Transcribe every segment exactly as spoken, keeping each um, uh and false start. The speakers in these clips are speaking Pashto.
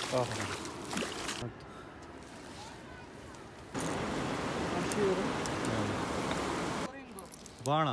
اه باڼه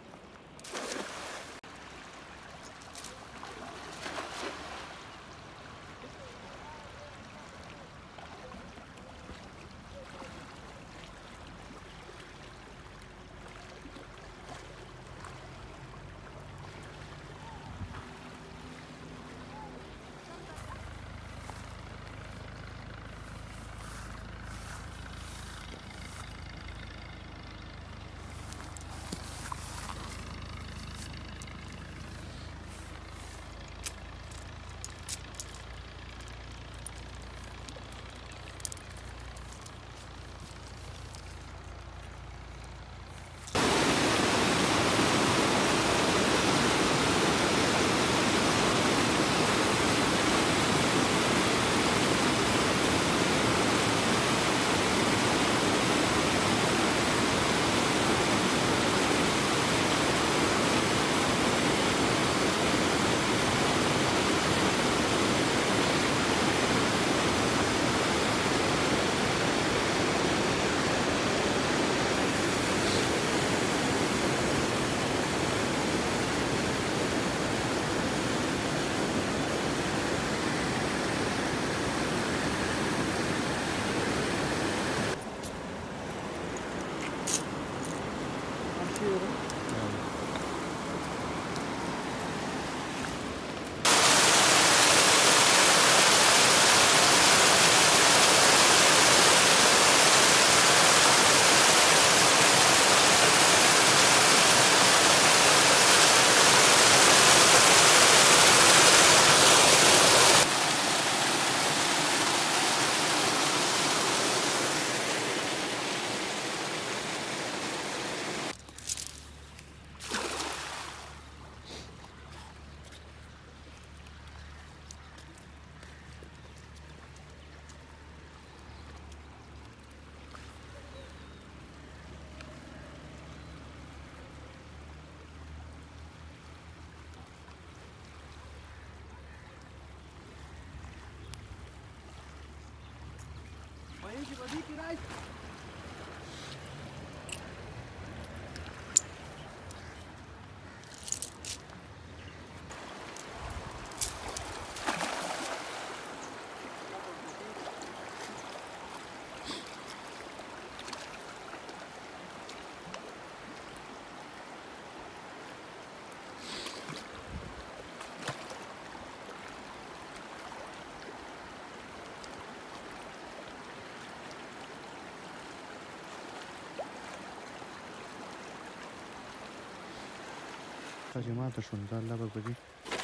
چې ماته شول دا الله به په دې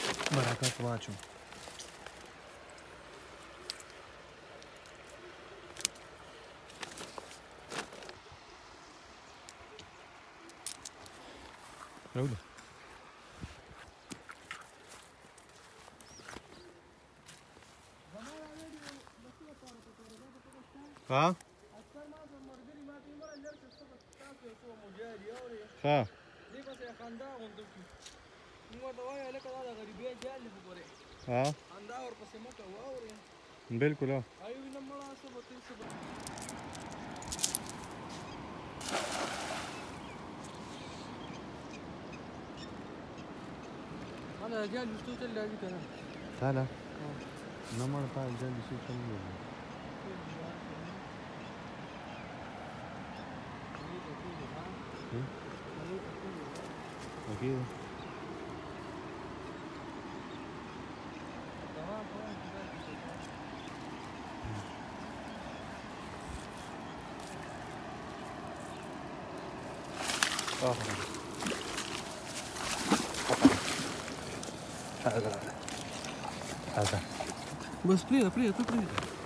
برکت واچو راوله ها ها ها بالکل ها انا جاي الفستوت اللي هذيك انا لا لا نمر بتاع الجلد شو كم اكيد اه هذا هذا بس بريدة بريدة بريدة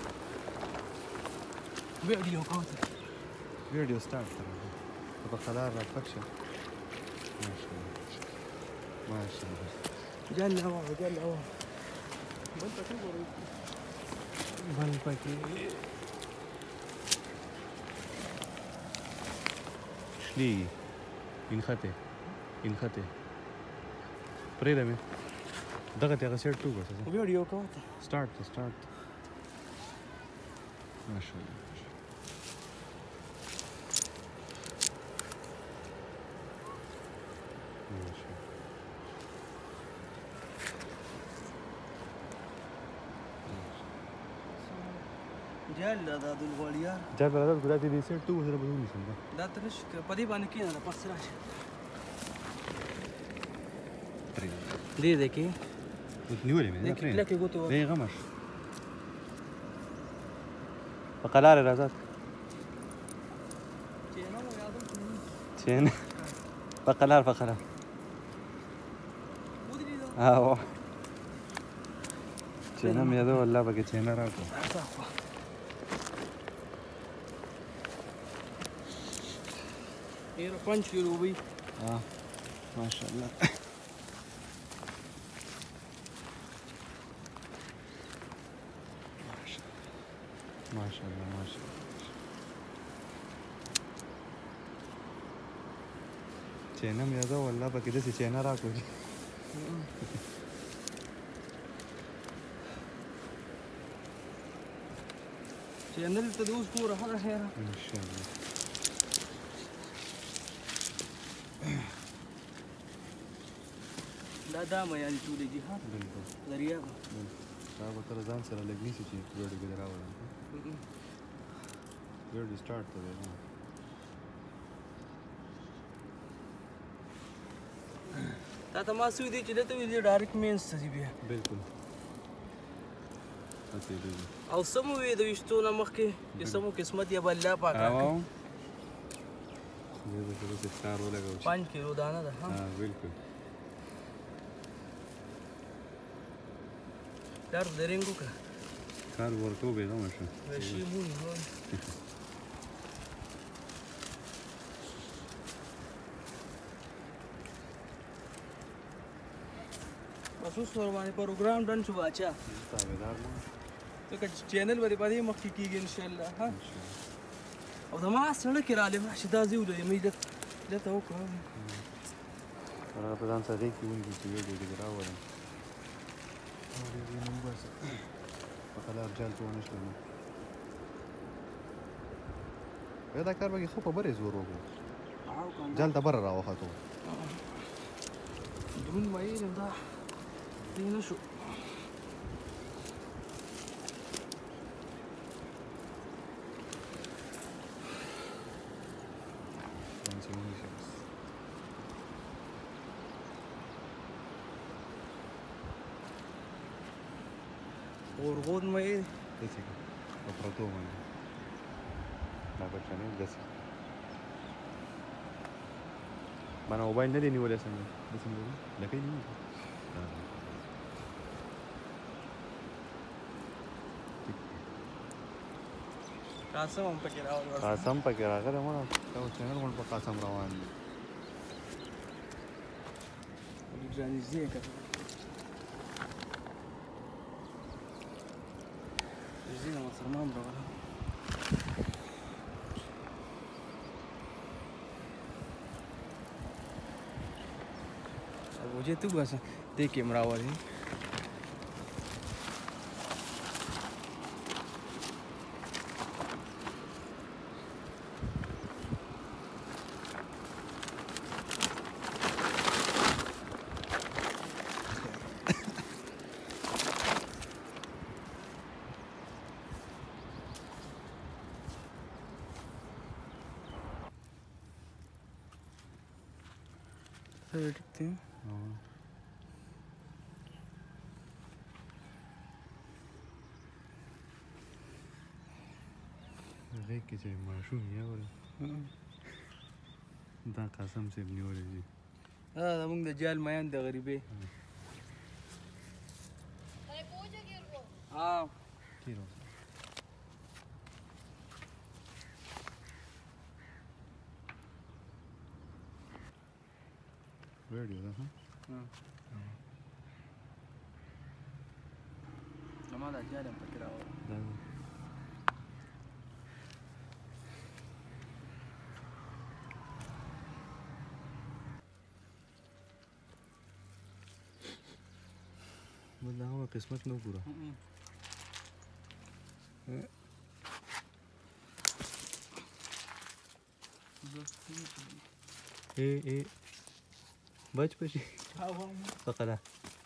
فيديو قاتل فيديو ستارت تبقى خلال رافكشن ما شاء الله ما شاء الله جال الهواء جال الهواء بنت تقول بنت شلي ينخته ينخته پرې ده مې دغه ته غسر ټو بس ویډیو کوته start to start ماشاءالله جال دا د الغوړیار جال برادر ګرا دې سیټ تو سره به ونیسم دا ته نشي په دې باندې کې نه پس راشه دې دې کې نیولې مې دې کې لکه ګوتو دې غمش په قلار راځه چې نو یادم چین په قلار په قلار ودی دا اه چین مې یادو الله پکې چین راکو Era punch you ruby. اه ماشاءالله ماشاءالله ماشاءالله چینه مې یادو الله پکې داسې چینه راکو چینل ته دوس پورا هغه خیر ان شاء الله دا دا مې یادې ټولېږي ها بالکل دریا دا به تر ځان سره لګ نیسي چې ویډیو کې راوړم ویډیو سٹارټ ته دی دا ته ما سوي دي چې دته وی دي ډایرکټ مینس ته دی بیا بالکل اته دی او سمو وی د وشتو نه مخکې چې سمو قسمت یا بل الله پاک او دې به څه کار ولګاو پنځه کیلو دانه ده ها ها بالکل کار درینګو کا کار ورته به نو شو شي مون نو اوس ور باندې پروګرام ډن شو باچا تابعدار مو ته چینل باندې باندې مخکې کیږي ان شاء الله ها او دا ما سره کې را لې شي دا زیو دې مې دا ته وکړم انا په ځان سره کې ونی چې ویډیو کې راوړم او دې نو بس په خلار جال ته ونشل نو دا کار به خو په بره زور وګو جال ته بره راوخته درون مې نه دا دې نه شو ورغود مې دسي په پروتو باندې دا په چانه دسي باندې موبایل نه دی نیولې څنګه دسي نیولې لکه نیولې قاسم هم پکې راوړل قاسم پکې راغلی مړه دا چینل مون په قاسم روان دي ورانیزې کړه زين مسلمان راوړل او وجه ته بس دې کې مراوړې Verdict thing. غږ کې چې ماشوم یې اوري دا قسم صاحب نیولې دي دا زموږ د جال میان د غریبې ها تیرو ویډیو ده ها زما د جال هم پکې راوړل بل هغه قسمت نه ګوره اے اے بچ پشي هاو فقره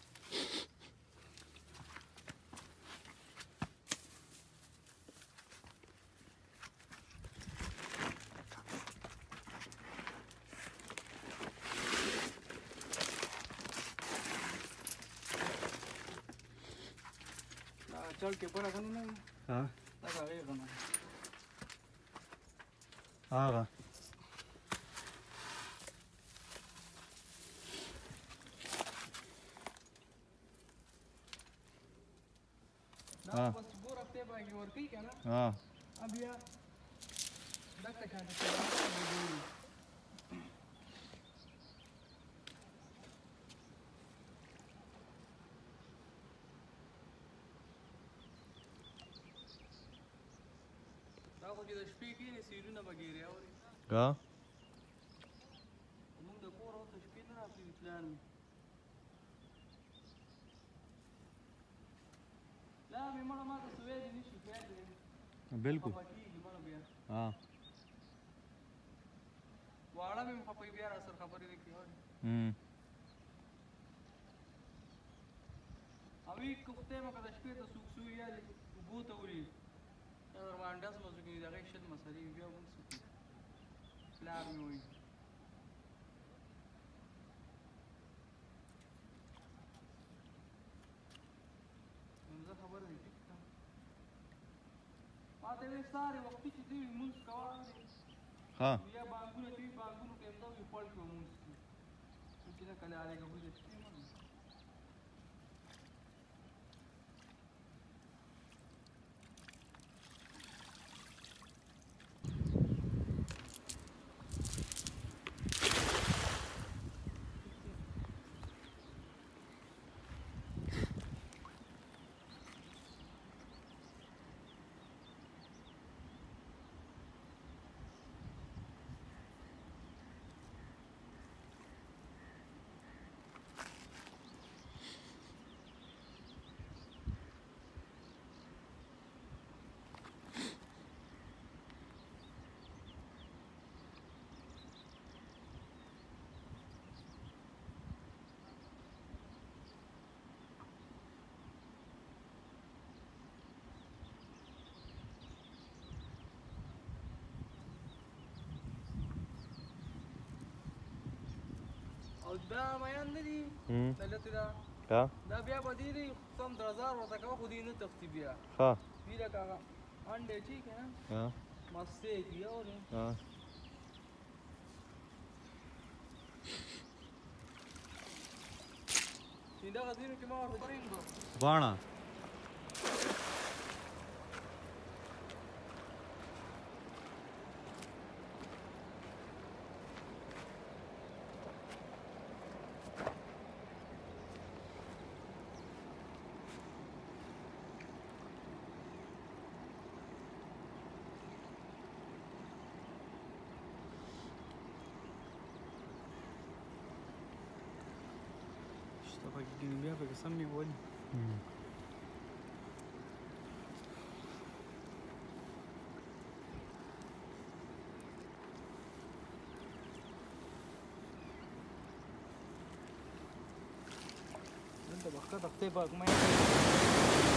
चल के पर आगन ना हाँ लगा गए गना आगा ना बस वो रखते बाकी और कहीं क्या ना हाँ अब यार लगता क्या ना خو چې د شپې کېنې سیرونه به ګیرې اورې ها مونږ د کور اوس د شپې نه راپرېږدي پلان مې لا مې مړه ما ته څه ویلي نه شي خیال دی بالکل خفه کېږي مړه بیا ها واړه مې هم خفه بیا را سره خبرې نه کوي اورې هم اوی که خدای مه که د شپې ته څوک سوي یا دې اوبو ته وړي در باندې داسې مزو کې د هغې شل مسلې بیا مونږ څه کوو پلار مې وایي زه خبره دې ټیک کړم ما ته یې ویل سهار وختي چې دوی لمونځ کوه ها یا بانکونه چې وي بانکونو کې همدا وي پړ کې به لمونځ کوي چې نه کله هلکه خو د شپې مه او دا میان نه دي دلته دا ها دا بیا به دې دي کم درزار ورته کوه خو دې نه تښتي بیا ها دې لکه هغه انډې چې که نه ها مستې کړي اورې ها چې دغه ځینو کې ما ورته پرېږدو باڼه شته پکې ګینې بیا پکې سم مې ولي دلته به ښکته خدای پاک مې